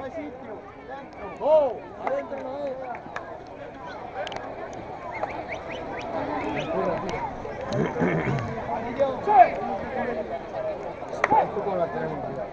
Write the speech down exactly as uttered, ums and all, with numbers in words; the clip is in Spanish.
hay sitio. ¡Oh! Adentro no es. Anillo. ¡Sí! Esto con la tenemos.